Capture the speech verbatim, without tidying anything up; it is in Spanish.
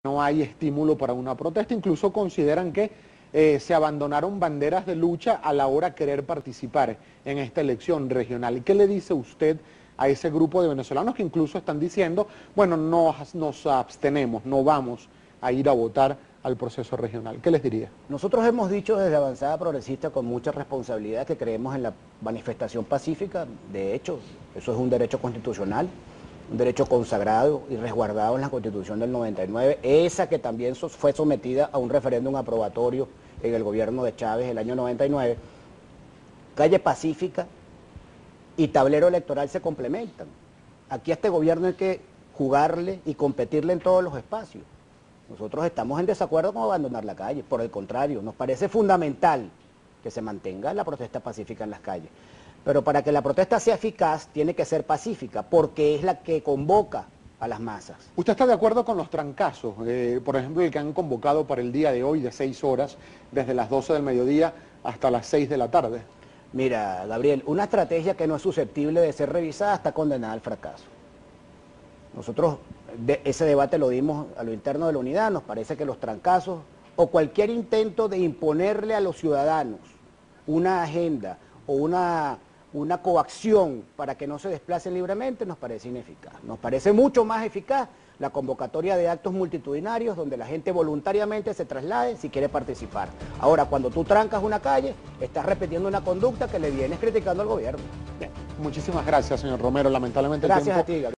no hay estímulo para una protesta, incluso consideran que eh, se abandonaron banderas de lucha a la hora de querer participar en esta elección regional. ¿Qué le dice usted a ese grupo de venezolanos que incluso están diciendo, bueno, nos, nos abstenemos, no vamos a ir a votar al proceso regional? ¿Qué les diría? Nosotros hemos dicho desde Avanzada Progresista con mucha responsabilidad que creemos en la manifestación pacífica. De hecho, eso es un derecho constitucional, un derecho consagrado y resguardado en la Constitución del noventa y nueve, esa que también fue sometida a un referéndum aprobatorio en el gobierno de Chávez el año noventa y nueve. Calle pacífica y tablero electoral se complementan. Aquí a este gobierno hay que jugarle y competirle en todos los espacios. Nosotros estamos en desacuerdo con abandonar la calle, por el contrario, nos parece fundamental que se mantenga la protesta pacífica en las calles. Pero para que la protesta sea eficaz, tiene que ser pacífica, porque es la que convoca a las masas. ¿Usted está de acuerdo con los trancazos? Eh, por ejemplo, el que han convocado para el día de hoy de seis horas, desde las doce del mediodía hasta las seis de la tarde. Mira, Gabriel, una estrategia que no es susceptible de ser revisada está condenada al fracaso. Nosotros de ese debate lo dimos a lo interno de la unidad, nos parece que los trancazos o cualquier intento de imponerle a los ciudadanos una agenda o una, una coacción para que no se desplacen libremente nos parece ineficaz. Nos parece mucho más eficaz la convocatoria de actos multitudinarios donde la gente voluntariamente se traslade si quiere participar. Ahora, cuando tú trancas una calle, estás repitiendo una conducta que le vienes criticando al gobierno. Bien. Muchísimas gracias, señor Romero. Lamentablemente el Gracias tiempo... a ti, Gabriel.